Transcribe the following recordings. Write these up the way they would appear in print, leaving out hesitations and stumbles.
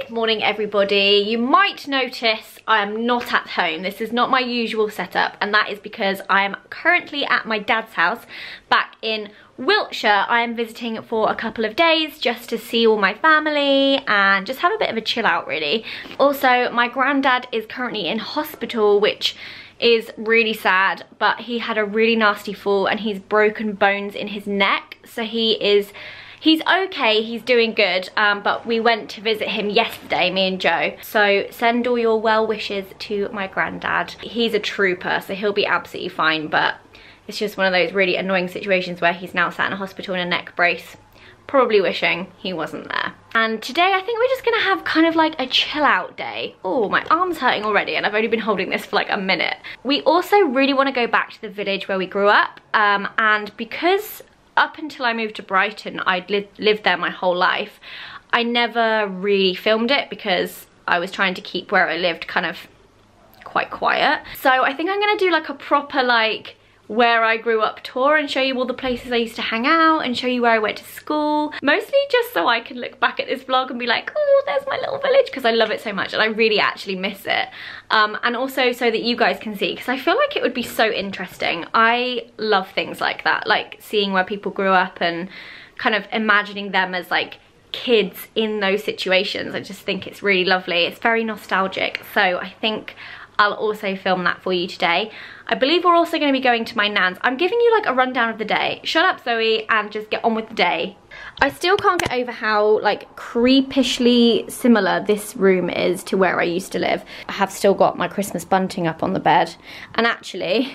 Morning everybody. You might notice I am not at home. This is not my usual setup, and that is because I am currently at my dad's house back in Wiltshire. I am visiting for a couple of days just to see all my family and just have a bit of a chill out really. Also, my granddad is currently in hospital, which is really sad, but he had a really nasty fall and he's broken bones in his neck, so he's okay, he's doing good, but we went to visit him yesterday, me and Joe. So send all your well wishes to my granddad. He's a trooper, so he'll be absolutely fine, but it's just one of those really annoying situations where he's now sat in a hospital in a neck brace, probably wishing he wasn't there. And today I think we're just gonna have kind of like a chill out day. Oh, my arm's hurting already and I've only been holding this for like a minute. We also really want to go back to the village where we grew up, and because up until I moved to Brighton, I'd lived there my whole life, I never really filmed it because I was trying to keep where I lived kind of quite quiet. So I think I'm gonna do like a proper like where I grew up tour and show you all the places I used to hang out and show you where I went to school. Mostly just so I can look back at this vlog and be like, oh, there's my little village, because I love it so much and I really actually miss it. And also so that you guys can see, because I feel like it would be so interesting. I love things like that, like seeing where people grew up and kind of imagining them as like kids in those situations. I just think it's really lovely. It's very nostalgic. So I think I'll also film that for you today. I believe we're also going to be going to my nan's. I'm giving you like a rundown of the day. Shut up, Zoe, and just get on with the day. I still can't get over how like creepishly similar this room is to where I used to live. I have still got my Christmas bunting up on the bed. And actually,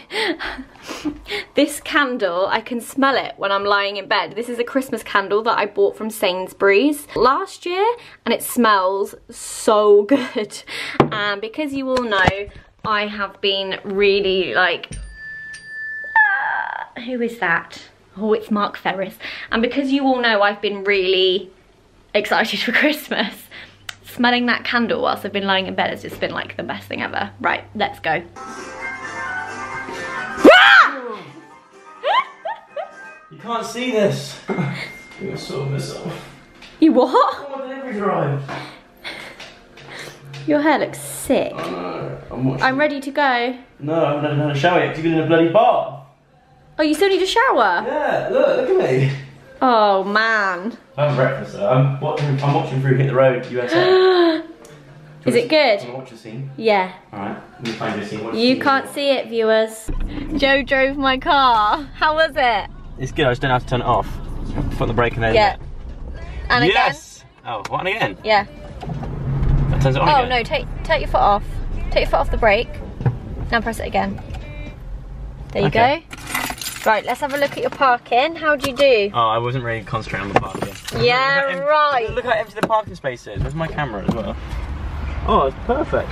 this candle, I can smell it when I'm lying in bed. This is a Christmas candle that I bought from Sainsbury's last year, and it smells so good. And because you all know, I have been really like, who is that? Oh, it's Mark Ferris. And because you all know I've been really excited for Christmas, smelling that candle whilst I've been lying in bed has just been like the best thing ever. Right, let's go. You can't see this. You're so missile. You what? Oh, my delivery drive. Your hair looks sick. I'm ready to go. No, I haven't had a shower yet because you've been in a bloody bath. Oh, you still need a shower? Yeah, look at me. Oh, man. I have breakfast though. I'm watching through Hit the Road, USA. Is it good? Do you want to watch the scene? Yeah. Alright, let me find you a scene. You can't see it, viewers. Joe drove my car. How was it? It's good, I just don't have to turn it off. Put the brake in there. Yeah. And yes! Again? Oh, what, and again? Yeah. That turns it on again? Oh no, take your foot off. Take your foot off the brake. Now press it again. There you go. Right, let's have a look at your parking. How'd you do? Oh, I wasn't really concentrating on the parking. Yeah, right. Look how empty the parking space is. Where's my camera as well? Oh, it's perfect.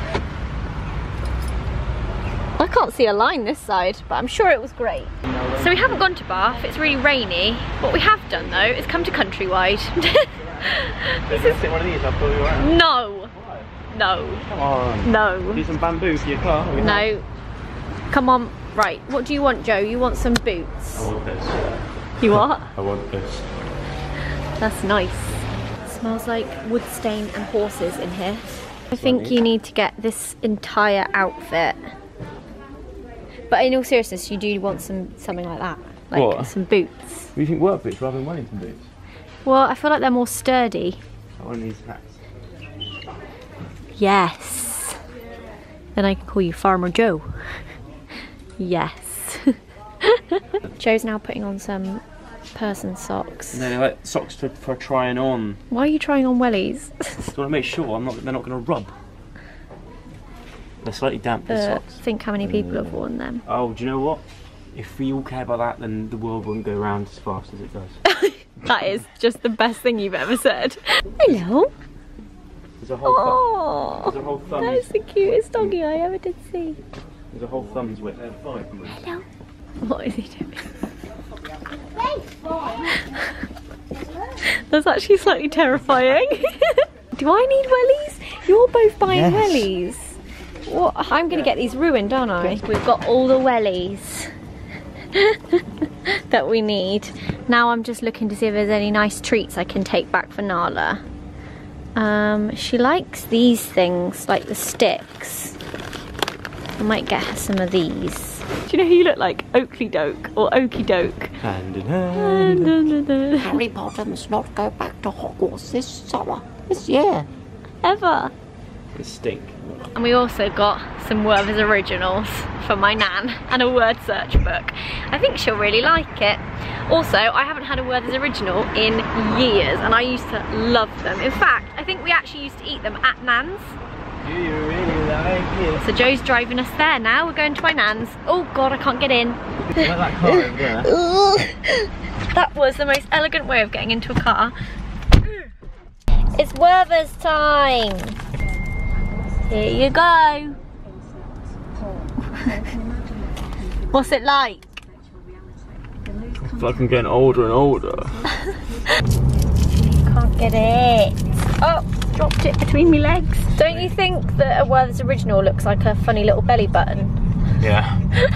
I can't see a line this side, but I'm sure it was great. So we haven't gone to Bath, it's really rainy. What we have done though is come to Countrywide. Take one of these, I'll pull you around. No. Why? No. Come on. No. Do some bamboo for your car. No. Come on. Right, what do you want, Joe? You want some boots? I want this. You what? I want this. That's nice. It smells like wood stain and horses in here. I think you need to get this entire outfit. But in all seriousness, you do want something like that. Like what? some boots. Do you think work boots rather than Wellington boots? Well, I feel like they're more sturdy. I want these hats. Yes. Then I can call you Farmer Joe. Yes. Joe's now putting on some person socks. No, they're like socks for trying on. Why are you trying on wellies? I want to make sure they're not going to rub. They're slightly damp, the socks. Think how many people have worn them. Oh, do you know what? If we all care about that, then the world wouldn't go round as fast as it does. That is just the best thing you've ever said. Hello. There's a whole there's a whole thumbs. That is the cutest doggy I ever did see. There's a whole thumbs width. Hello. What is he doing? That's actually slightly terrifying. Do I need wellies? You're both buying wellies. What? I'm going to get these ruined, aren't I? We've got all the wellies that we need. Now I'm just looking to see if there's any nice treats I can take back for Nala. She likes these things, like the sticks. I might get her some of these. Do you know who you look like? Oakley Doke or Okie Doke. Hand in hand. Harry Potter must not go back to Hogwarts this summer, this year. Ever. It stink. And we also got some Werther's Originals for my nan and a word search book. I think she'll really like it. Also, I haven't had a Werther's Original in years and I used to love them. In fact, I think we actually used to eat them at Nan's. Do you really like it? So Joe's driving us there now. We're going to my nan's. Oh God, I can't get in. Like that car over there. That was the most elegant way of getting into a car. It's Werther's time. Here you go. What's it like? I feel like I'm getting older and older. Can't get it. Oh, dropped it between my legs. Don't you think that a Werther's Original looks like a funny little belly button? Yeah.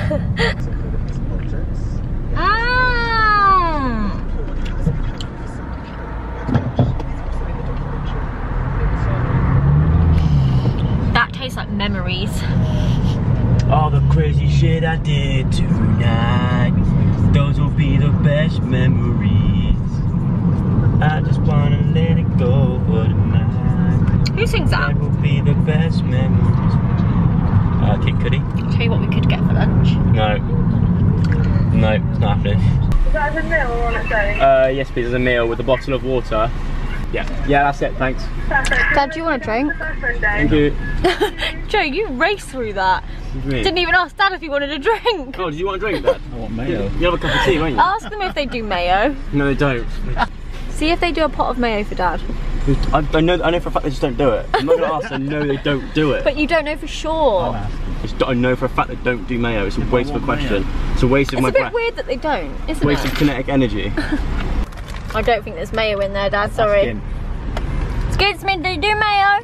That tastes like memories. All the crazy shit I did tonight, those will be the best memories. I just wanna let it go for tonight. Who sings that? That will be the best memories. Kid Cudi. Tell you what we could get for lunch. No. No, it's not happening. Is that a meal or on its own? Yes please, as a meal with a bottle of water. Yeah. Yeah, that's it, thanks. Dad, do you want a drink? Thank you. Joe, you raced through that. What do you mean? Didn't even ask Dad if he wanted a drink. Oh, did you want a drink, Dad? I want mayo. You have a cup of tea, won't you? Ask them if they do mayo. No, they don't. See if they do a pot of mayo for Dad. I know for a fact they just don't do it. I'm not going to ask, I know they don't do it. But you don't know for sure. I know for a fact they don't do mayo. It's a waste of a question. It's a waste of my It's a bit breath. weird that they don't, isn't Waste it? of kinetic energy. I don't think there's mayo in there, Dad, sorry. Excuse me, do you do mayo?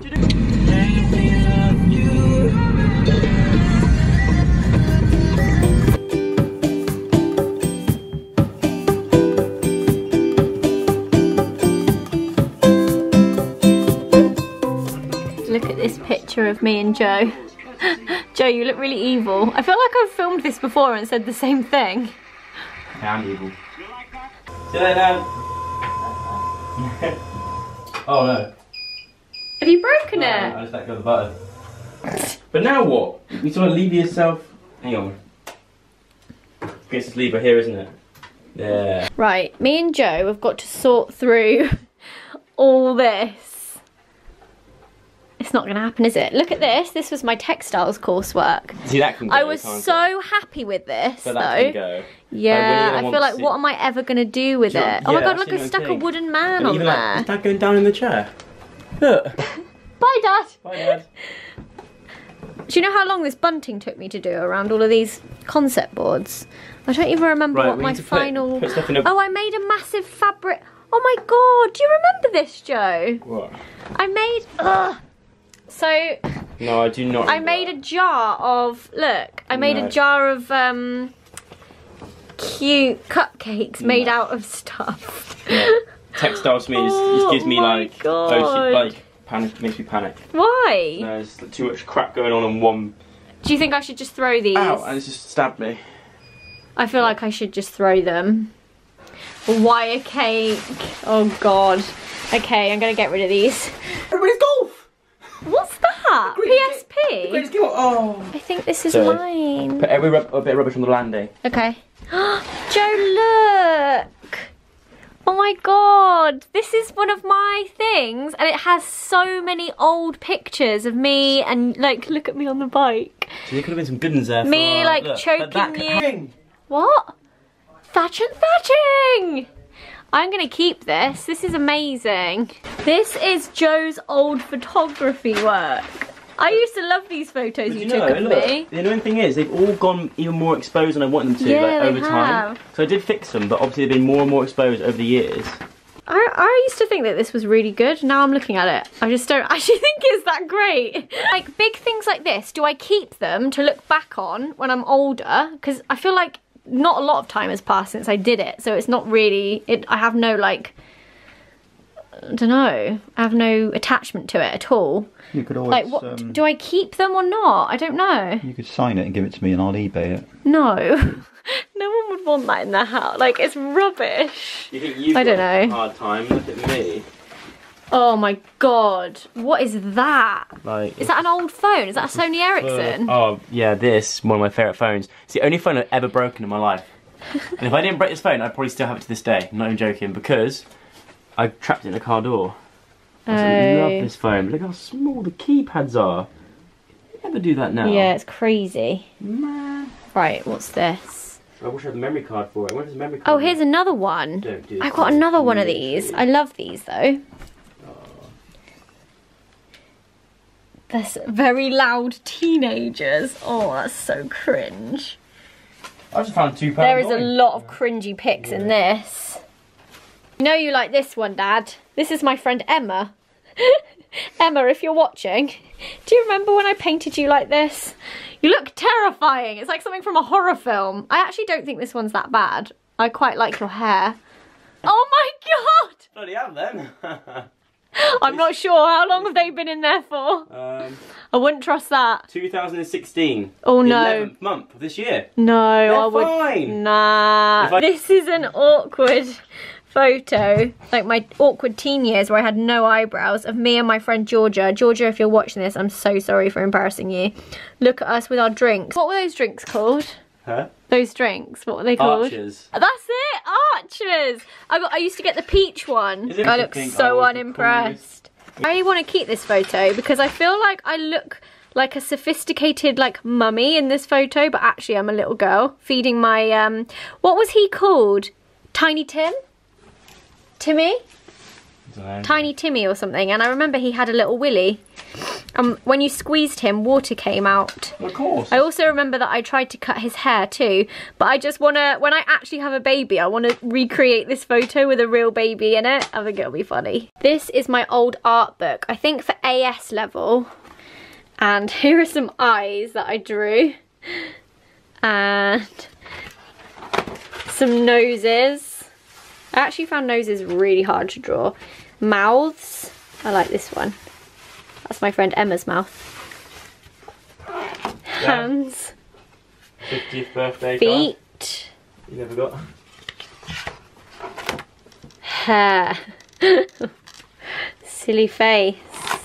Look at this picture of me and Joe. Joe, you look really evil. I feel like I've filmed this before and said the same thing. Yeah, I'm evil. See you later, Dad. Oh no. Have you broken it? I just let go of the button. But now what? You sort of leave yourself. Hang on. It's this lever here, isn't it? Yeah. Right, me and Joe have got to sort through all this. It's not going to happen, is it? Look at this. This was my textiles coursework. See, that can go. I was so happy with this, but though. that can go. Yeah, Like, I feel like, what am I ever going to do with it? Oh my god, look, I stuck a wooden man on even there. like, is Dad going down in the chair? Look. Bye, Dad. Bye, Dad. Do you know how long this bunting took me to do around all of these concept boards? I don't even remember Right, what we my need to final... put stuff in a... Oh, I made a massive fabric... Oh my god, do you remember this, Joe? What? I made... Ugh. So... No, I do not. I made a jar of... Look, I made a jar of cute cupcakes made out of stuff. Yeah. Textiles to me just gives me like... God. like panic, makes me panic. Why? There's too much crap going on in one... Do you think I should just throw these? Ow, and it's just stabbed me. I feel like I should just throw them. Wire cake. Oh god. Okay, I'm gonna get rid of these. Everybody's golf! What's that? PSP? Oh. I think this is Sorry. mine. Put a bit of rubbish on the landing. Okay. Joe, look! Oh my god, this is one of my things and it has so many old pictures of me and like, look at me on the bike. So there could have been some good ones there. Me for, like look, choking you. What? Thatching. I'm gonna keep this. This is amazing. This is Joe's old photography work. I used to love these photos you took of me. The annoying thing is they've all gone even more exposed than I want them to, Yeah, like, they over time. have. So I did fix them, but obviously they've been more and more exposed over the years. I used to think that this was really good. Now I'm looking at it. I just don't actually think it's that great. Like big things like this, do I keep them to look back on when I'm older? Because I feel like not a lot of time has passed since I did it. So it's not really, I have no like I don't know. I have no attachment to it at all. You could always... Like, what, do I keep them or not? I don't know. You could sign it and give it to me and I'll eBay it. No. No one would want that in their house. Like, it's rubbish. You think you've I don't got a know. hard time? Look at me. Oh my god. What is that? Like, Is that an old phone? Is that a Sony Ericsson? Oh, yeah, this, one of my favourite phones. It's the only phone I've ever broken in my life. And if I didn't break this phone, I'd probably still have it to this day. I'm not even joking, because I trapped it in the car door. I love this phone. Look how small the keypads are. You never do that now. Yeah, it's crazy. Man. Right, what's this? I wish I had the memory card for it. What is the memory card? Oh, here's another one. Don't do I've got another one of these. I love these though. There's very loud teenagers. Oh, that's so cringe. I just found £2. There is a lot of cringy pics in this. I know you like this one, Dad. This is my friend Emma. Emma, if you're watching, do you remember when I painted you like this? You look terrifying. It's like something from a horror film. I actually don't think this one's that bad. I quite like your hair. Oh my god! Bloody hell then. I'm not sure. How long have they been in there for? I wouldn't trust that. 2016. Oh the no. 11th month of this year. No, I would. Fine. Nah. This is an awkward photo, like my awkward teen years where I had no eyebrows, of me and my friend Georgia. Georgia, if you're watching this, I'm so sorry for embarrassing you. Look at us with our drinks. What were those drinks called? Huh? Those drinks, what were they called? Archers. That's it, Archers. I used to get the peach one. Is it I look pink? so Oh, unimpressed. I want to keep this photo because I feel like I look like a sophisticated like mummy in this photo, but actually I'm a little girl feeding my what was he called? Tiny Tim? Timmy? Tiny Timmy or something, and I remember he had a little willy. When you squeezed him, water came out. Of course. I also remember that I tried to cut his hair too, but I just wanna, when I actually have a baby, I wanna recreate this photo with a real baby in it. I think it'll be funny. This is my old art book, I think for AS level. And here are some eyes that I drew. And some noses. I actually found noses really hard to draw. Mouths. I like this one. That's my friend Emma's mouth. Hands. 50th birthday. Feet. You never got. Hair. Silly face.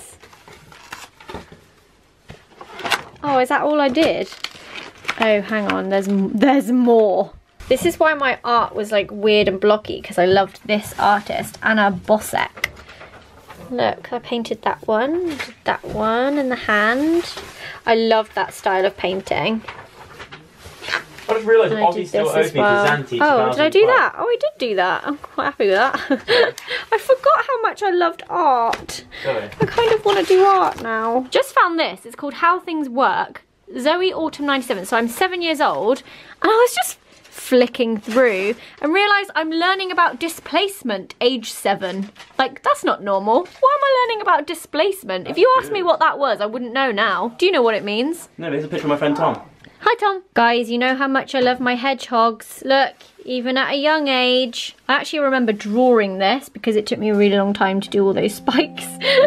Oh, is that all I did? Oh, hang on, there's more. This is why my art was like weird and blocky, because I loved this artist, Anna Bosek. Look, I painted that one, did that one, and the hand. I loved that style of painting. I just realised And I Ozzy did still this owes as me well. for Zante. Oh, did I do that? Oh, I did do that. I'm quite happy with that. I forgot how much I loved art. Sorry. I kind of want to do art now. Just found this. It's called How Things Work. Zoe Autumn 97. So I'm 7 years old, and I was just flicking through and realised I'm learning about displacement age 7. Like, that's not normal. Why am I learning about displacement? If you asked me what that was, I wouldn't know now. Do you know what it means? No, there's a picture of my friend Tom. Hi Tom. Guys, you know how much I love my hedgehogs. Look, even at a young age. I actually remember drawing this because it took me a really long time to do all those spikes.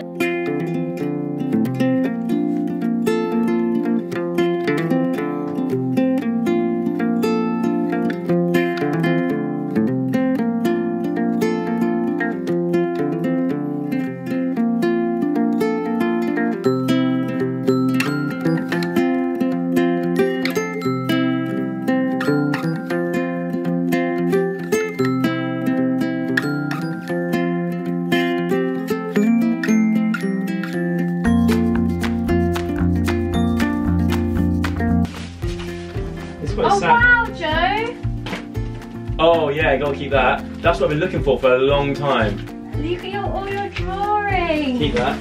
Oh wow, Joe! Oh yeah, gotta keep that. That's what I've been looking for a long time. Look at all your drawing. Keep that.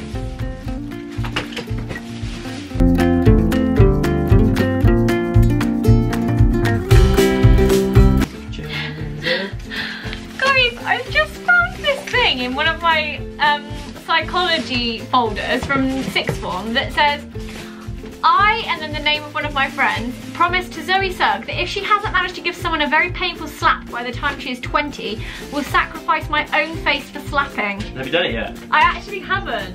Guys, I've just found this thing in one of my psychology folders from sixth form that says, I, and then the name of one of my friends, promised to Zoe Sugg that if she hasn't managed to give someone a very painful slap by the time she is 20, will sacrifice my own face for slapping. Have you done it yet? I actually haven't.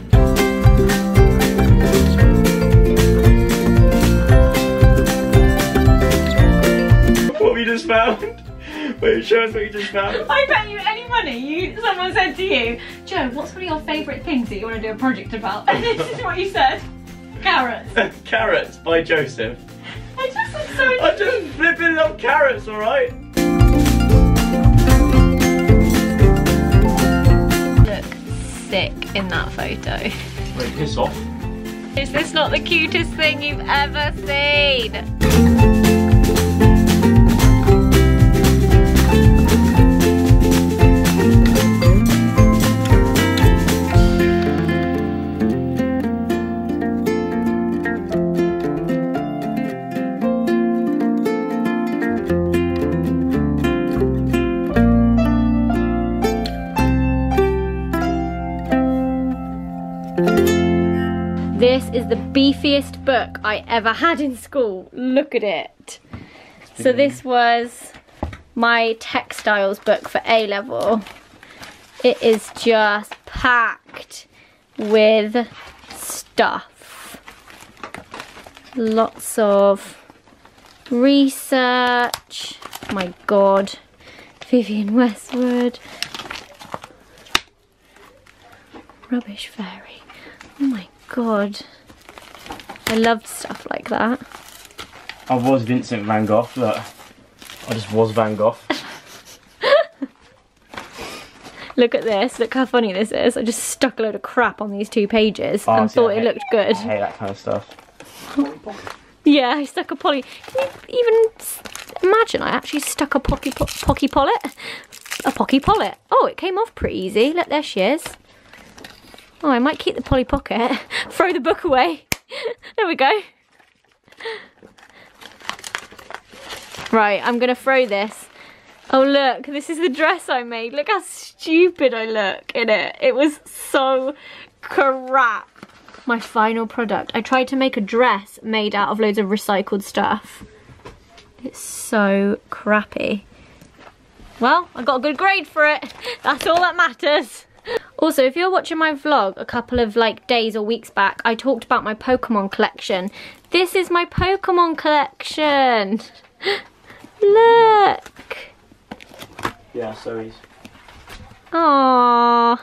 What have you just found? Wait, show us what you just found. I bet you any money someone said to you, Joe, what's one of your favourite things that you want to do a project about? And this is what you said. Carrots. Carrots by Joseph. I just look so I just flipping love carrots, alright? Look sick in that photo. Wait, piss off. Is this not the cutest thing you've ever seen? This is the beefiest book I ever had in school. Look at it. So this was my textiles book for A-level. It is just packed with stuff. Lots of research. My God. Vivienne Westwood. Rubbish Fairy. Oh my God. I loved stuff like that. I was Vincent van Gogh, look. I just was Van Gogh. Look at this, look how funny this is. I just stuck a load of crap on these 2 pages and thought it looked good. I hate that kind of stuff. Yeah, I stuck a poly. Can you even imagine I actually stuck a pocky pollet? A pocky pollet. Oh, it came off pretty easy. Look, there she is. Oh, I might keep the Polly Pocket. Throw the book away. There we go. Right, I'm gonna throw this. Oh look, this is the dress I made. Look how stupid I look in it. It was so crap. My final product. I tried to make a dress made out of loads of recycled stuff. It's so crappy. Well, I got a good grade for it. That's all that matters. Also, if you're watching my vlog a couple of days or weeks back, I talked about my Pokemon collection. This is my Pokemon collection. Look. Yeah, so he's... Aww.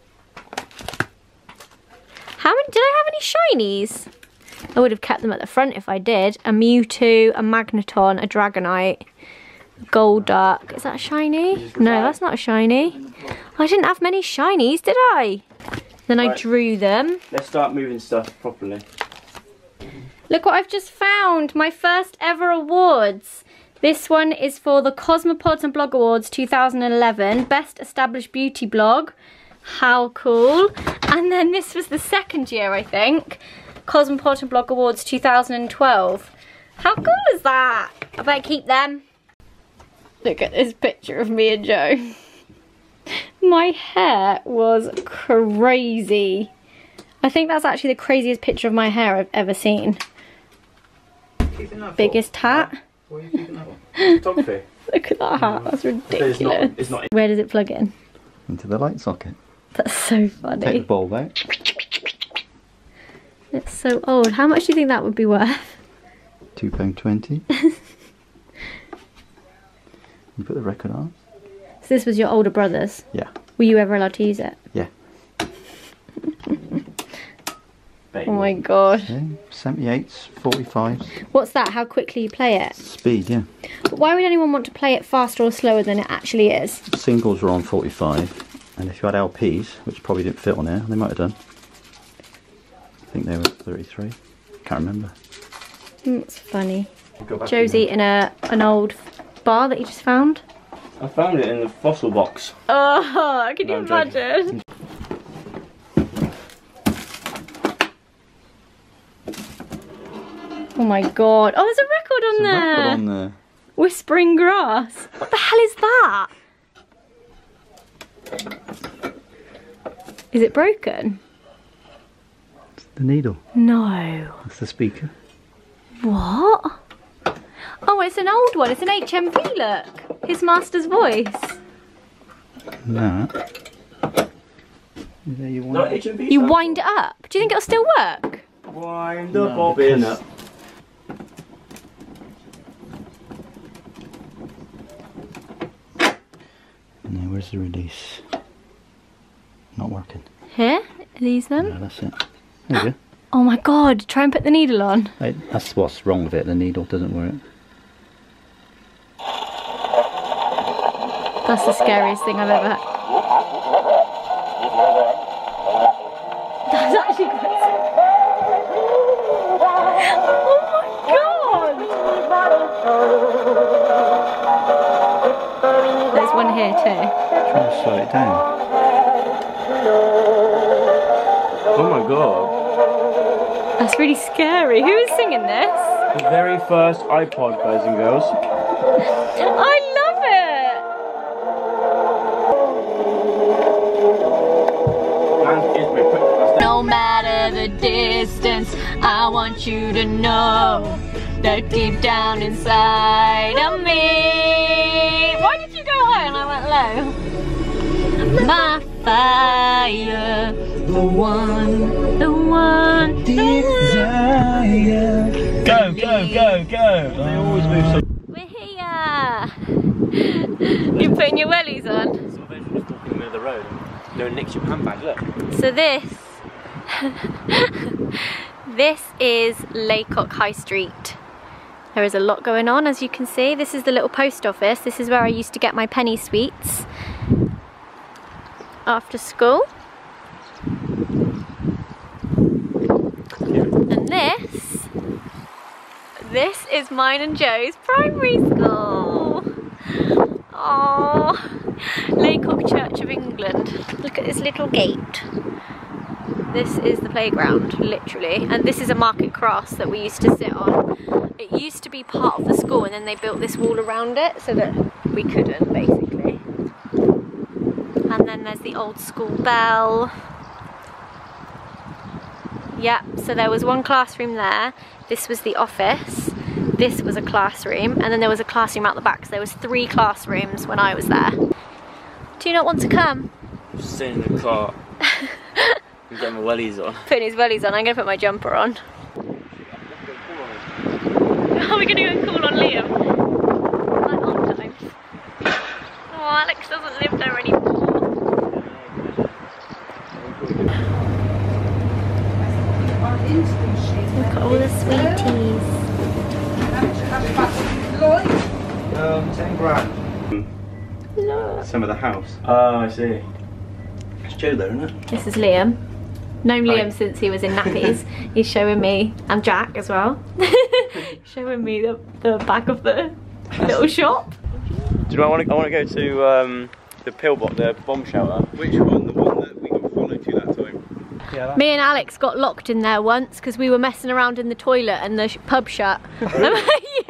How many, did I have any shinies? I would have kept them at the front if I did. A Mewtwo, a Magneton, a Dragonite, Golduck. Is that a shiny? No, that's not a shiny. I didn't have many shinies, did I? Then I drew them. Let's start moving stuff properly. Look what I've just found. My first ever awards. This one is for the Cosmopolitan Blog Awards 2011. Best Established Beauty Blog. How cool. And then this was the second year, I think. Cosmopolitan Blog Awards 2012. How cool is that? I better keep them. Look at this picture of me and Joe. My hair was crazy. I think that's actually the craziest picture of my hair I've ever seen. Biggest hat. What are you keeping that one? Photography. Look at that hat, that's ridiculous. It's not. Where does it plug in? Into the light socket. That's so funny. Take the bulb out. It's so old. How much do you think that would be worth? £2.20. You put the record on. So this was your older brother's? Yeah. Were you ever allowed to use it? Yeah. Oh my god. Yeah, 78s, 45s. What's that? How quickly you play it? Speed, yeah. But why would anyone want to play it faster or slower than it actually is? Singles were on 45, and if you had LPs, which probably didn't fit on there, they might have done. I think they were 33. Can't remember. That's funny. Joe's eating an old bar that he just found. I found it in the fossil box. Oh, can you No, I'm joking. imagine? Oh my god. Oh, there's a record on There's a there. record on there. Whispering Grass. What the hell is that? Is it broken? It's the needle. No. That's the speaker. What? Oh, it's an old one. It's an HMV, look. His master's voice. No. There you No, want it. HMV. You wind it up. Do you think it'll still work? Wind the bobbin up. No, where's the release? Not working. Here? Are these them? No, that's it. There you go. Oh my god, try and put the needle on. Hey, that's what's wrong with it. The needle doesn't work. That's the scariest thing I've ever had. That's actually quite scary. Oh my god! There's one here too. Try to slow it down. Oh my god. That's really scary. Who is singing this? The very first iPod, guys and girls. I love it! No matter the distance, I want you to know that deep down inside of me. Why did you go high and I went low? My fire, the one, Desire. Go, go, go, go. They always move so. We're here. You're putting your wellies on. So eventually just walking in the middle of the road and doing Nick's your handbag, look. So this is Laycock High Street. There is a lot going on, as you can see. This is the little post office. This is where I used to get my penny sweets after school. And this is mine and Joe's primary school. Oh, Laycock Church of England. Look at this little gate. This is the playground, literally, and this is a market cross that we used to sit on. It used to be part of the school, and then they built this wall around it so that we couldn't, basically. And then there's the old school bell. Yep, so there was one classroom there. This was the office. This was a classroom, and then there was a classroom out the back. So there was 3 classrooms when I was there. Do you not want to come? Just sitting in the car. And get my wellies on. Putting his wellies on. I'm going to put my jumper on. Are we going to go and call on Liam? Like old times. Oh, Alex doesn't live there anymore. Look at all the sweeties. 10 grand. Look. Some of the house. Oh, I see. It's Joe there, isn't it? This is Liam. Known Hi. Liam since he was in nappies. He's showing me, and Jack as well, showing me the back of the little shop. Do you know what I want to go to the Pillbot, the bomb shelter. Which one? The one that we got followed to that time? Yeah, Me and Alex got locked in there once because we were messing around in the toilet and the pub shut. Yeah.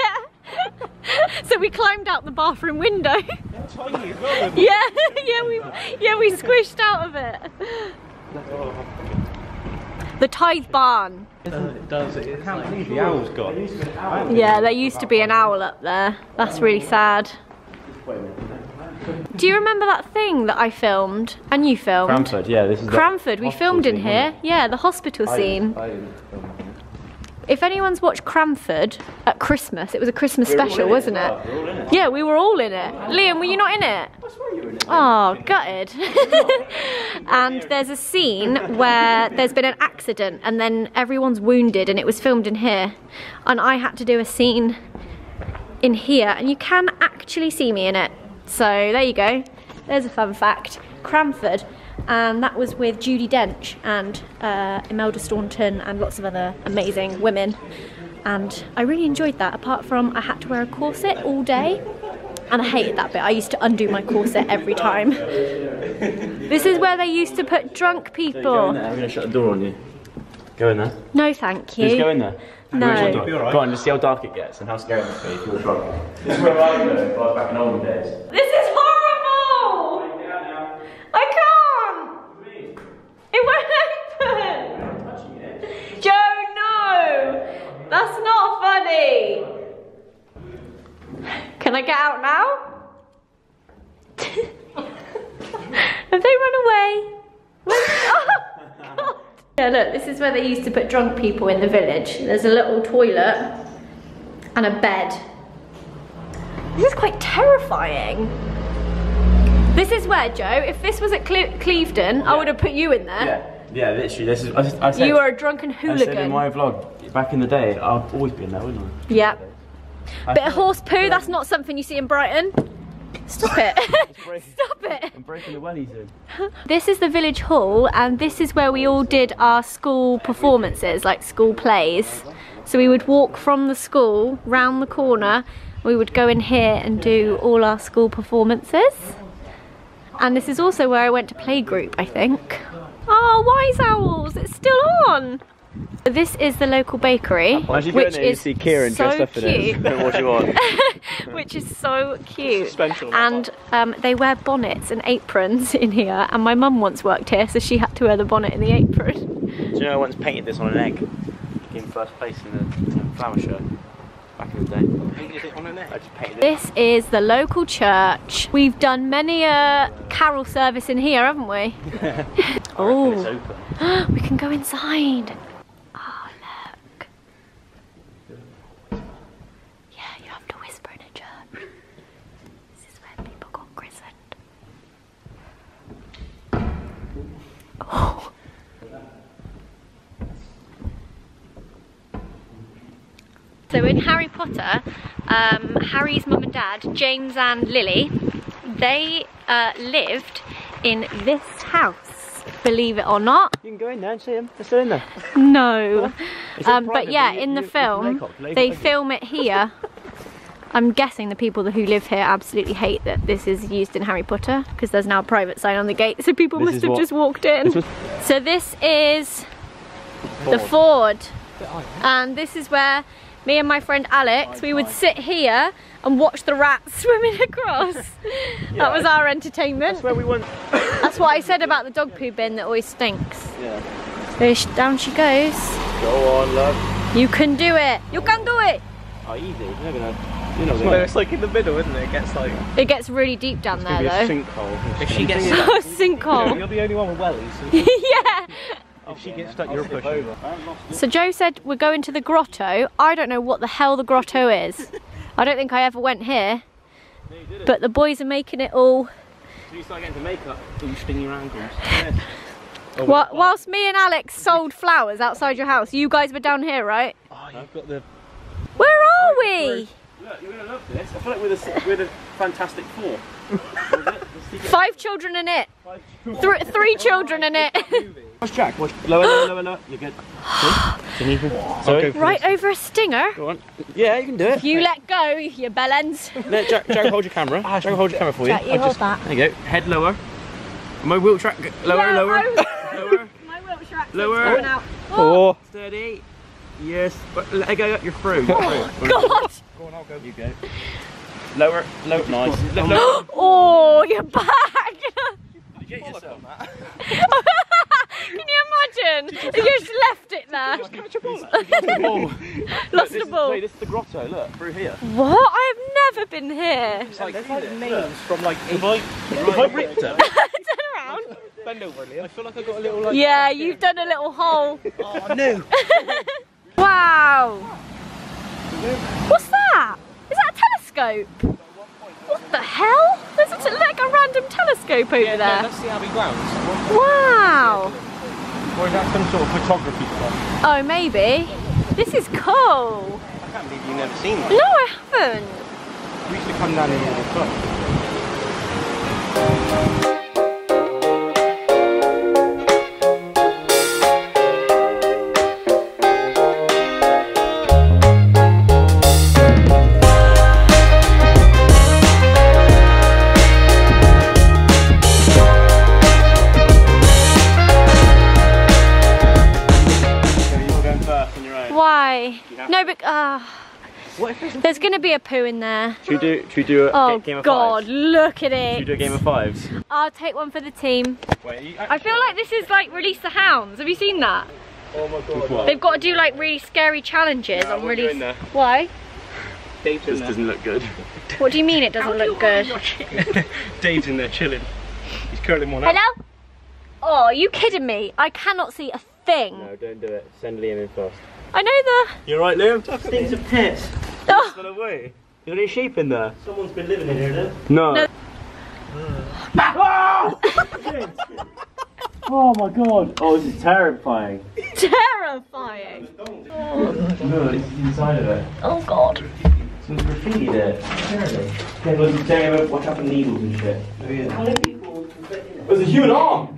So we climbed out the bathroom window. tiny as well. Yeah, we squished out of it. The Tithe Barn. It does. It's like The owl's got. Yeah, there used to be an owl up there. That's really sad. Do you remember that thing that I filmed and you filmed? Cranford, yeah, this is Cranford, we filmed in here. Yeah, the hospital scene. If anyone's watched Cranford at Christmas, it was a Christmas special, wasn't it? Yeah, we were all in it. Liam, were you not in it? Oh, gutted. And there's a scene where there's been an accident and then everyone's wounded and it was filmed in here. And I had to do a scene in here and you can actually see me in it. So there you go. There's a fun fact. Cranford. And that was with Judi Dench and Imelda Staunton and lots of other amazing women. And I really enjoyed that, apart from I had to wear a corset all day. And I hated that bit. I used to undo my corset every time. This is where they used to put drunk people. Go in there. I'm going to shut the door on you. Go in there. No, thank you. Just go in there. No. Go on, just see how dark it gets and how scary it must be if you're drunk. This is where I go if I was back in olden days. This is horrible! I can't! It won't open! Joe, no! That's not funny. Can I get out now? Have they run away? Oh, God. Yeah, look, this is where they used to put drunk people in the village. There's a little toilet and a bed. This is quite terrifying. This is where, Joe, if this was at Clevedon, I would have put you in there. Yeah, literally. This is. I said, you are a drunken hooligan. I said in my vlog back in the day, I'd always be in there, wouldn't I? Yeah. Bit of horse poo. That's not something you see in Brighton. Stop it. Stop it. I'm breaking the wellies in. This is the village hall, and this is where we all did our school performances, like school plays. So we would walk from the school round the corner. We would go in here and do all our school performances. And this is also where I went to playgroup, I think. Oh, Wise Owls, it's still on. This is the local bakery, As you go in which there, you is see Kieran so dressed up in cute. it. What do you want? Which is so cute. Suspension. And they wear bonnets and aprons in here, and my mum once worked here, so she had to wear the bonnet and the apron. Do you know I once painted this on an egg? Came first place in the flower show back in the day. Painted it on an egg? I just painted it. This is the local church. We've done many a carol service in here, haven't we? Oh, It's open. we can go inside. Oh, look. Yeah, you have to whisper in a church. This is where people got christened. Oh. So in Harry Potter, Harry's mum and dad, James and Lily, they lived in this house, believe it or not. You can go in there and see them. They're still in there. No. It's all But private, yeah, but in the you film, they film it here. I'm guessing the people who live here absolutely hate that this is used in Harry Potter, because there's now a private sign on the gate, so people This must is have what- just walked in. So this is the Ford. And this is where me and my friend Alex, we would sit here and watch the rats swimming across. That was our entertainment. That's where we went. That's what I said about the dog poo bin that always stinks. Yeah. Down she goes. Go on, love. You can do it. You can do it. Oh, easy. You're never gonna. You know Well, it's like in the middle, isn't it? It gets like. It gets really deep down there It's gonna though. be a sinkhole. If she gets Oh, stuck, sinkhole. you're the only one with wellies. Yeah. If she gets stuck, you're pushing. So Joe said we're going to the grotto. I don't know what the hell the grotto is. I don't think I ever went here. But the boys are making it all. So you start getting to makeup, you sting your ankles. Whilst me and Alex sold flowers outside your house, you guys were down here, right? Oh, you've got the. Where are we? Look, you're gonna love this. I feel like we're the Fantastic Four. 5 children in it. 3 children in it. Watch Jack. Watch. Lower. You're good. Sorry. Right over a stinger. Go on. Yeah, you can do it. You let go, you bellends. No, Jack, hold your camera. Jack, hold your camera for you. Jack, you hold that. There you go. Head lower. My wheel track. Lower. Yeah, Lower. My wheelchair accident's Lower. going out. Four. Steady. Yes. But let go. You're through. God. Go on, I'll go. You go. Lower. Nice. Lower. Oh, you're back. Get yourself. Can you imagine? You just left it there. Lost the ball. This is the grotto. Look through here. What? I have never been here. It's like, there's like names from like. If I ripped her. Turn around. Bend over, Liam. I feel like I got a little like. Yeah, you've done a little hole. Oh no! Wow. What's that? Is that a telescope? What the hell? There's like a random telescope over Yeah, no, there. that's the Abbey grounds. Wow. Or is that some sort of photography stuff? Oh, maybe. This is cool. I can't believe you've never seen that. No, I haven't. We used to come down here all the time. Why? No, but there's going to be a poo in there. Should we do a Oh game of God, fives? look at Should we do a it. game of fives? I'll take one for the team. Wait, I feel like this is like Release the Hounds. Have you seen that? Oh my god. They've got to do like really scary challenges. Yeah, I I'm won't really. go in there. Why? Dave's in there. Doesn't look good. What do you mean it doesn't look good? Dave's in there chilling. He's curling one up. Hello? Oh, are you kidding me? I cannot see a thing. No, don't do it. Send Liam in first. I know the. You alright, Liam? Things are pets. Oh. Run away. You got any sheep in there? Someone's been living in here, then. No. No. Oh my god. Oh, this is terrifying. Terrifying. No, it's inside of it. Oh god. Someone's graffitied it. Terrible. Yeah, look, Dave, watch out for needles and shit. Oh yeah. There's a human arm!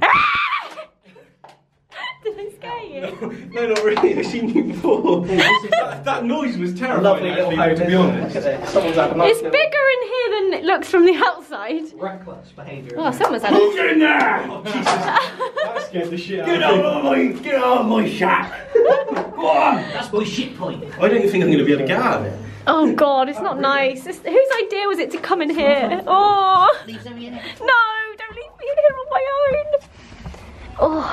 Did I scare you? No, not really. I've seen you before. that noise was terrifying. Lovely little home, to be honest. Look at this. Someone's had a nice It's bigger in here than it looks from the outside. reckless behaviour. Oh, someone's had Who's it. in there? Oh, Jesus. That scared the shit out of me. Get out of my shack! Go on! That's my shit point. I don't think I'm going to be able to get out of it. Oh god, it's not nice. Whose idea was it to come in here? Oh. Leave them in it. No, don't leave me in here on my own. Oh.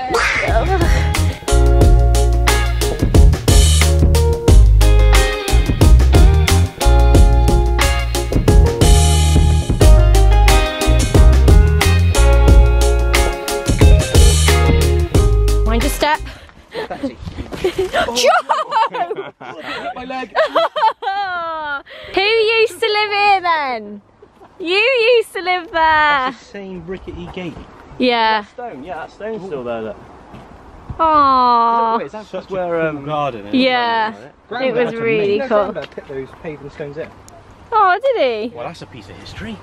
Mind your step. Joe! My leg. Who used to live here then? You used to live there. It's the same rickety gate. Yeah. Stone, yeah, that stone's still there. Look. Aww. Wait, that's where garden. Yeah. It was really cool. Grandad put those paving stones in. Oh, did he? Well, that's a piece of history.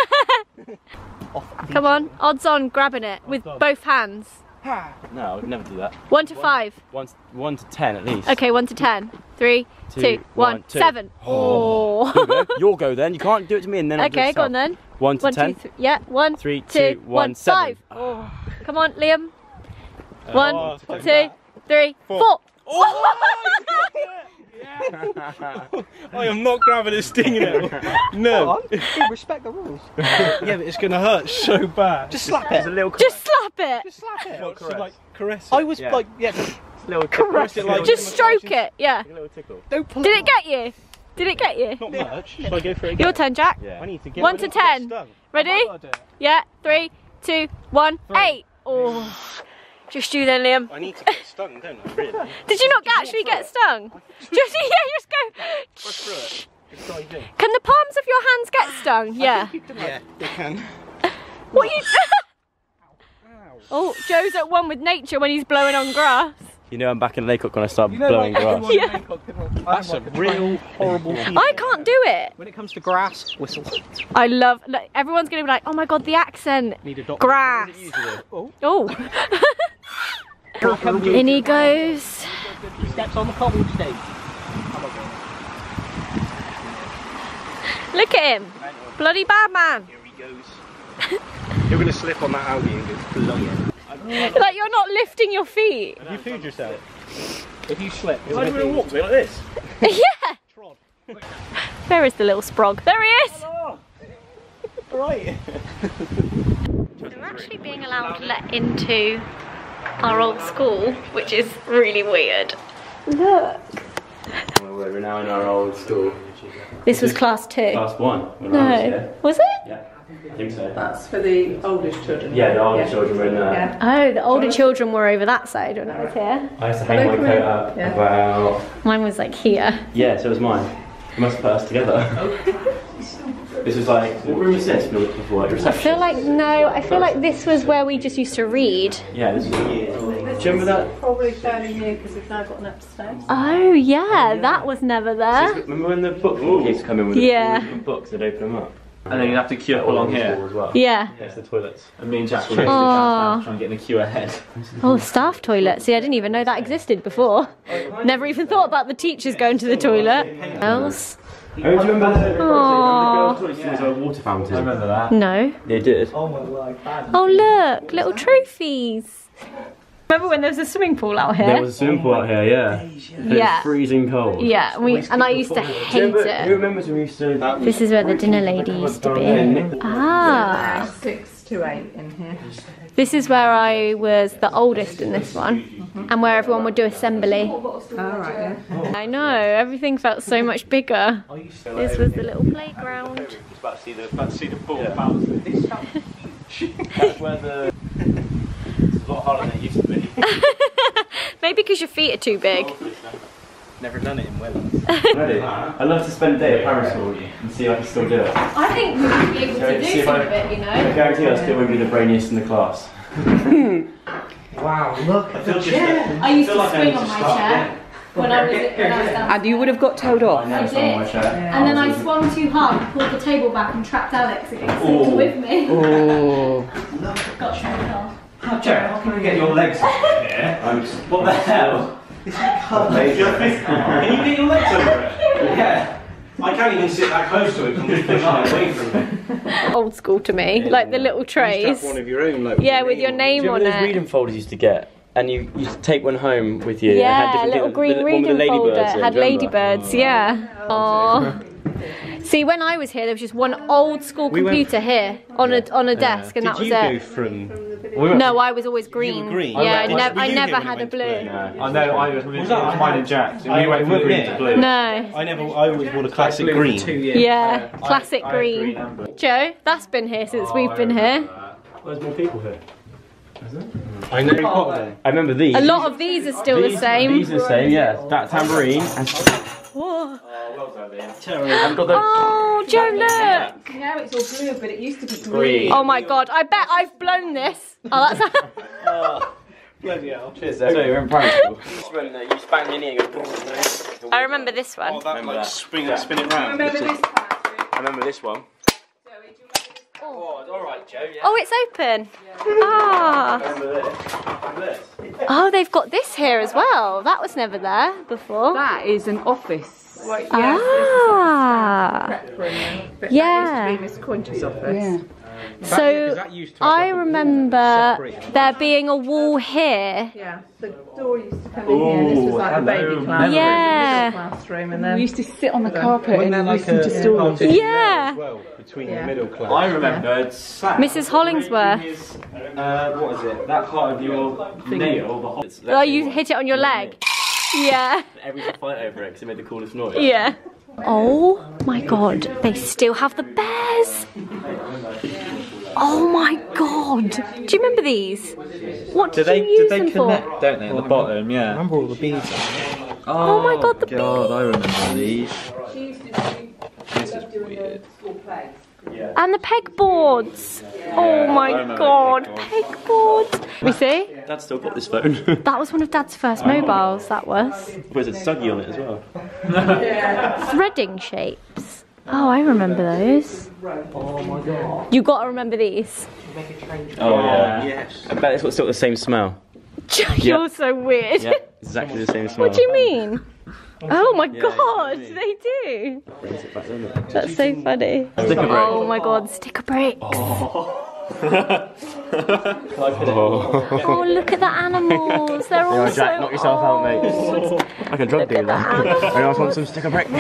Come on, odds on grabbing it with both hands. No, I would never do that. 1 to 5. 1 to 10 at least. Okay, 1 to 10. 3, 2, 1, 2. 7. Oh. Here we go. You'll go then. You can't do it to me and then I'll do it Okay, go yourself. on then. 1 to 1, 10. 2, 3. Yeah, 1, 3, 2, 2, 1, 5. 7. Oh. Come on, Liam. 1, Oh, 2, 3, 4. I am not grabbing this thing in it. No. Respect the rules. Yeah, but it's going to hurt so bad. Just slap There's a it. little Just slap it. Just slap it. What, so, like, caress it. I was Yeah. like, yeah, little Correct. it like- Just stroke it. Yeah. A little tickle. don't pull Did it get you? Did it get you? Not much. Shall I go for it again? Your turn, Jack. Yeah. I need to get 1 to 10. Ready? I'll do it. Yeah. 3, 2, 1, 8. Oh. Just you then, Liam. I need to get stung, don't I? Really? Did you not actually get stung? Just just go. Push through it. Just dive in. Can the palms of your hands get stung? Yeah. Yeah, they can. What you? Oh, Joe's at one with nature when he's blowing on grass. You know I'm back in Laycock when I start blowing grass. Yeah. That's a real horrible feeling. I can't do it. When it comes to grass, whistle. I love. Like, everyone's gonna be like, "Oh my god, the accent." Need a doctor. Grass. Oh. In he goes. He steps on the cobbled stage. Look at him. Bloody bad man. Here he goes. You're going to slip on that algae and go bloody. Like you're not lifting your feet. You food yourself. If you slip, It's like we're walking like this. Yeah. There is the little sprog. There he is. Right. We're actually being allowed to let into our old school, which is really weird. Look. We're now in our old school. This was class 2. Class 1. When I was No. here. Was it? Yeah, I think so. That's for the oldest children. Yeah, the older children were in there. Yeah. Oh, the older children were over that side when I was here. I used to hang my coat up Yeah. about... Mine was like here. Yeah, so was mine. We must have put us together. This was like... What room was this before? Like I reception? feel like, no, I feel like this was where we just used to read. Yeah, this is... Do you remember that? Probably fairly new because we've now got an upstairs. Oh yeah, that was never there. Remember when the book used to come in with Yeah. the books, they'd open them up? And then you'd have to queue up along here. As well. Yeah. Yes, the toilets. And me and Jack were Aw. trying to get in the queue ahead. Oh, staff toilet. See, I didn't even know that existed before. Never even thought about the teachers going to the toilet. Else? Oh, do you remember the Aww. girls' toilets? There was a water fountain. I remember that. No. They did. Oh look, little trophies. Remember when there was a swimming pool out here? There was a swimming pool out here, yeah. And it Yeah. was freezing cold. Yeah, and I used to hate Who it. remembers when we used to... This is where the dinner lady used to be. Ah. 6 628 in here. This is where I was the oldest in this one, and where everyone would do assembly. Oh, right, yeah. I know, everything felt so much bigger. This was the little playground. About to see the ball bounce. That's where the... It's a lot harder than it used to be. Maybe because your feet are too big. Never done it in Wales. Ready? I'd love to spend a day at primary school with you and see if I can still do it. I think we would be able to do See if some I- of it, you I know. guarantee I still won't be the brainiest in the class. Wow, look at the chair. I used to swing on my chair when I was down. And you would have got told off. I never sat on my chair. And then I swung too hard and pulled the table back and trapped Alex against it with me. Oh. Got told off. Jack, how can I get your legs up here? What the hell? Can you get your legs over it? Yeah. I can't even sit that close to it because I'm pushing away from it. Old school to me, like the little trays. One of your own, like, Yeah, with your name on those it. reading folders you used to get? And you used to take one home with you. Yeah, a little green reading folder. It had ladybirds, yeah. Aww. See, when I was here, there was just one old school computer here on a desk, and that was Did you go it. from... No, I was always green. green? Yeah, Were I you never here when had it a went to blue. I know, I was mine and Jack's. And we went from green to blue. No. I always wore a classic green. Yeah, classic green. Joe, that's been here since we've been here. There's more people here. I know. I remember these. A lot of these are still the same. These are the same, yeah. That tambourine. And Whoa. I've got the... Oh, Joe, look. Now it's all blue, but it used to be green. Oh my god, I bet I've blown this. Oh, that's... Bloody hell. Cheers, so you're in primary school. When you bang your knee and go... I remember this one. Oh, that like spin it round. I remember this one. Oh, it's alright, Joe, yeah. Oh, it's open. Ah. Oh, they've got this here as well. That was never there before. That is an office. Ah. Yeah. That used to be Miss Quinter's office. Yeah. So I remember there being a wall here. Yeah, the door used to come in here. This was like the baby classroom, Yeah. middle classroom, and then we used to sit on the carpet and Wasn't there listen like to a stories. partition Yeah. as well between Yeah. the middle class? I remember Mrs. Hollingsworth. what is it? That part of your nail. Oh, you hit it on your leg. Yeah. Everyone used to fight over it because it made the coolest noise. Yeah. Oh my god, they still have the bears. Oh my god. Do you remember these? What did you use them for? Don't they, at the bottom, yeah. Remember all the beads? Oh my god, the bees. I remember these. And the pegboards. Oh my god, pegboards. We see? Dad's still got this phone. That was one of Dad's first mobiles, that was. There's a Suggy on it as well. Threading shapes. Oh, I remember those. Oh my god. You gotta remember these. Oh yeah. Yes. I bet it's got still the same smell. You're so weird. Yeah, exactly the same smell. What do you mean? Oh my god, they do. That's so funny. Sticker brick. Oh my god, sticker bricks. Oh, look at the animals. They're all so Jack, knock yourself out, mate. old. Like a drug dealer. Anyone else want some sticker brick?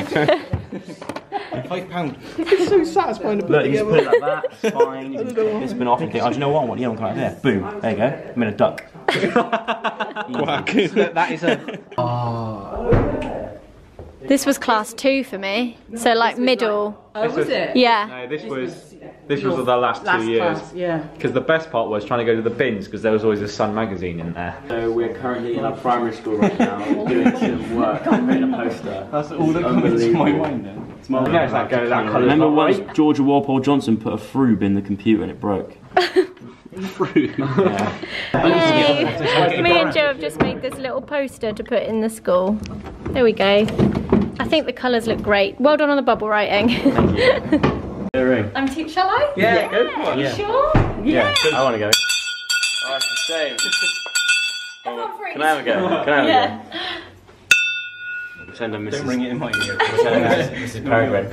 £5. It's so satisfying to put Look, you just together. put it like that, it's fine. You can spin off and think, oh, do you know what? I want the yellow one come out there. Boom, there you go. I'm in a duck. Quack. That is a... This was class 2 for me. So like middle. Oh, was it? Yeah. No, this was the last 2 years. Class, yeah. Because the best part was trying to go to the bins because there was always a Sun magazine in there. So we're currently in our primary school right now, doing some work, creating a poster. That's all that comes to my mind then. It's that colour. Remember once George Walpole Johnson put a froob in the computer and it broke? Yeah. Yay. Me and Joe have just made this little poster to put in the school. There we go. I think the colours look great. Well done on the bubble writing. Shall I? Yeah, go for it. You Yeah. sure? Yeah, I want to go. Oh, it's the same. Can I have a go? Can I have a go? Send a Mrs. Don't ring it in my ear. Mrs. Peregrine.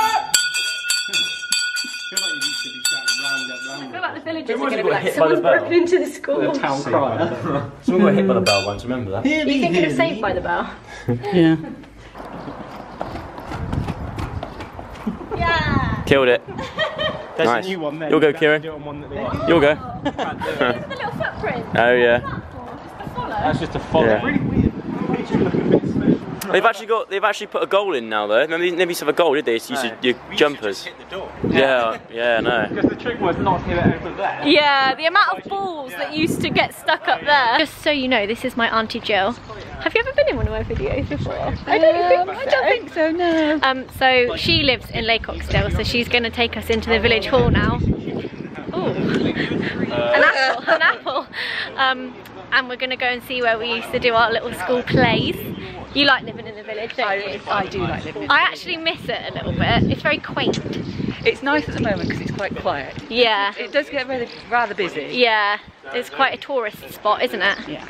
I feel like the villagers are Everyone's going to be got like, hit by the someone's bell. broken into the school. Town crier. Someone got hit by the bell once, remember that? You thinking of Saved by the Bell? Yeah. Yeah. Killed it. There's Nice. a new one there. You'll go, You have to Kieran. do it on one that they want. You'll go. The little footprint. Oh yeah. That's just a follow. Yeah. Really weird. Makes you look a bit special. They've actually put a goal in now though. Remember, they never used to have a goal, did they? Used to use your jumpers. Hit the door. Yeah, I know. Because the trick was not to hit it over there. Yeah, the amount of balls that used to get stuck up there. Just so you know, this is my Auntie Jill. Have you ever been in one of my videos before? I don't think so, no. So she lives in Laycock still, so she's going to take us into the village hall now. Ooh, an apple. And we're going to go and see where we used to do our little school plays. You like living in the village, don't you? I do like living in I actually miss it a little bit. It's very quaint. It's nice at the moment because it's quite quiet. Yeah. It does get rather busy. Yeah, it's quite a tourist spot, isn't it? Yeah.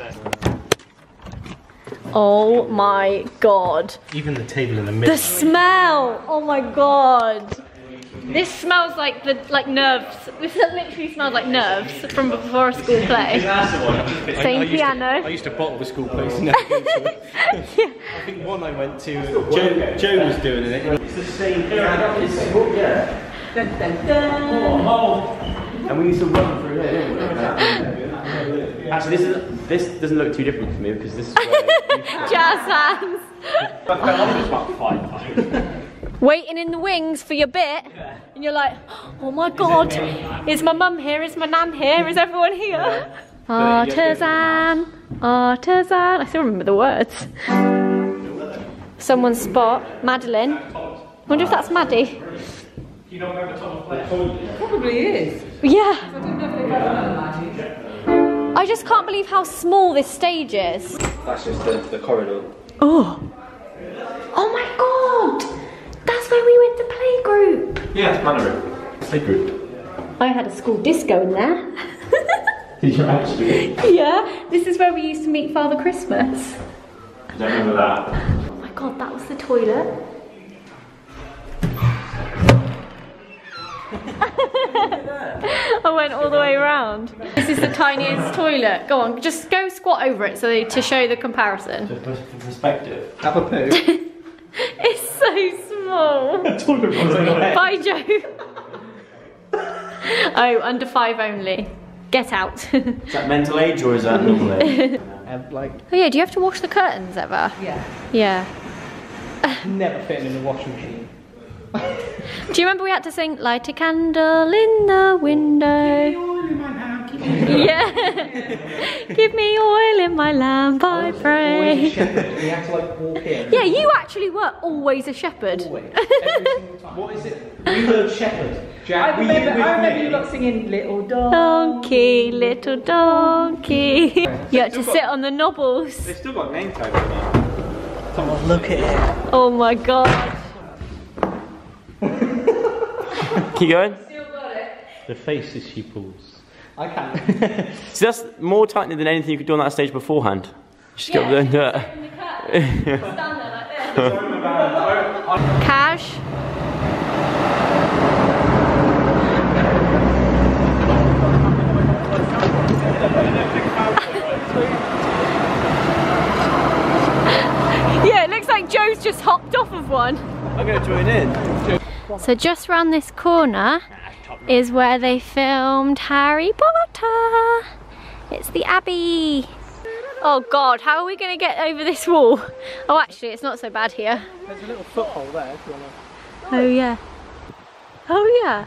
Oh my god. Even the table in the middle. The smell! Oh my god. This smells like nerves. This literally smells like nerves from before a school play. Same piano. I used to bottle the school place and never go to it. I think one I went to, Joe was doing it. It's the same piano. Dun, dun, dun. And we used to run through here, didn't we? Actually, this doesn't look too different for me because this is where Jazz hands. about 5 times. Waiting in the wings for your bit, and you're like, oh my god, is my mum here? Is my nan here? Is everyone here? Artisan, artisan. I still remember the words. Someone's spot, Madeline. Wonder if that's Maddie. Probably is. Yeah. I just can't believe how small this stage is. That's just the corridor. Oh. Oh my god! That's where we went to playgroup. Yeah, it's manor room. Playgroup. I had a school disco in there. Did you actually? Yeah, this is where we used to meet Father Christmas. I don't remember that. Oh my god, that was the toilet. I went all the way around. This is the tiniest toilet. Go on, just go squat over it to show the comparison. For perspective. Have a poo. It's so small. Bye, Joe. Oh, under 5 only. Get out. Is that mental age or is that normal age? Oh yeah, do you have to wash the curtains ever? Yeah. Yeah. Never fitting in the washing machine. Do you remember we had to sing Light a candle in the window? Yeah. Give me oil in my lamp, I pray. We had to like walk in. Yeah, you actually were always a shepherd. Always. Every single time. What is it? We heard shepherd. Jack, I remember you lot singing Little Donkey, little donkey. You had to sit on the knobbles. They've still got name tags on it. Come on, look at it. Oh my god. Keep going. The faces she pulls. I can't. So that's more tightening than anything you could do on that stage beforehand. Just go up there and do it. Stand there like this. Cash. Yeah, it looks like Joe's just hopped off of one. I'm going to join in. So just round this corner is where they filmed Harry Potter. It's the Abbey. Oh god, how are we going to get over this wall? Oh actually, it's not so bad here. There's a little foothold there if you want to. Oh yeah. Oh yeah.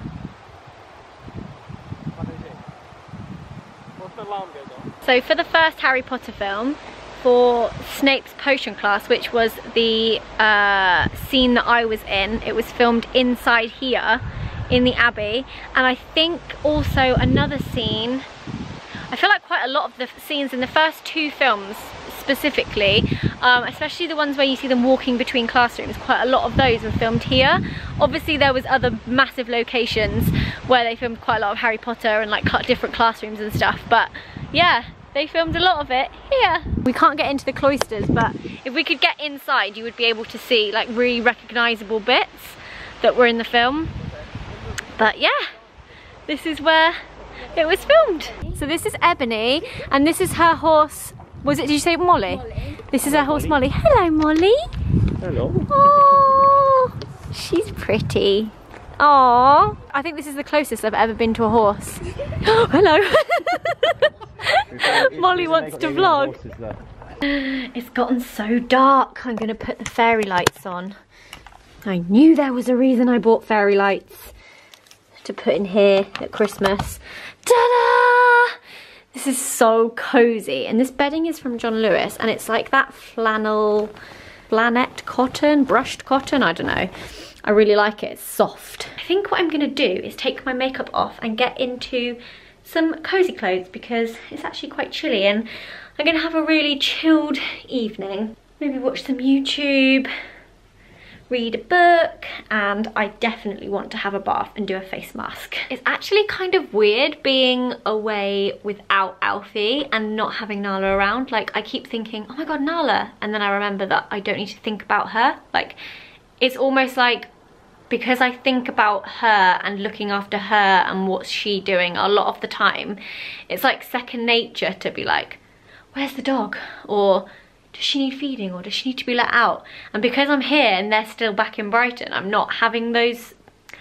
Once the alarm goes on. So for the first Harry Potter film, for Snape's potion class, which was the scene that I was in, it was filmed inside here in the Abbey, and I think also another scene, I feel like quite a lot of the scenes in the first 2 films specifically, especially the ones where you see them walking between classrooms, quite a lot of those were filmed here. Obviously there was other massive locations where they filmed quite a lot of Harry Potter and like different classrooms and stuff, but yeah, they filmed a lot of it here. We can't get into the cloisters, but if we could get inside, you would be able to see like really recognisable bits that were in the film. But yeah, this is where it was filmed. So this is Ebony, and this is her horse. Did you say Molly? Molly. This is her horse Molly. Hello, Molly. Hello. Oh, she's pretty. Aww. I think this is the closest I've ever been to a horse. Hello. Molly wants to vlog. It's gotten so dark. I'm gonna put the fairy lights on. I knew there was a reason I bought fairy lights to put in here at Christmas. Ta-da! This is so cozy, and this bedding is from John Lewis, and it's like that flannel cotton, brushed cotton, I don't know. I really like it, it's soft. I think what I'm gonna do is take my makeup off and get into some cozy clothes because it's actually quite chilly, and I'm gonna have a really chilled evening. Maybe watch some YouTube, read a book, and I definitely want to have a bath and do a face mask. It's actually kind of weird being away without Alfie and not having Nala around. Like, I keep thinking, oh my god, Nala, and then I remember that I don't need to think about her. Like, it's almost like, because I think about her and looking after her and what's she doing a lot of the time, it's like second nature to be like, where's the dog? Or does she need feeding, or does she need to be let out? And because I'm here and they're still back in Brighton, I'm not having to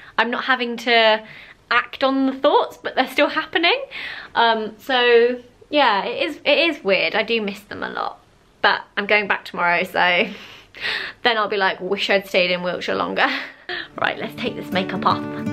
act on the thoughts, but they're still happening. So yeah, it is weird. I do miss them a lot, but I'm going back tomorrow, so then I'll be like, wish I'd stayed in Wiltshire longer. Right, let's take this makeup off.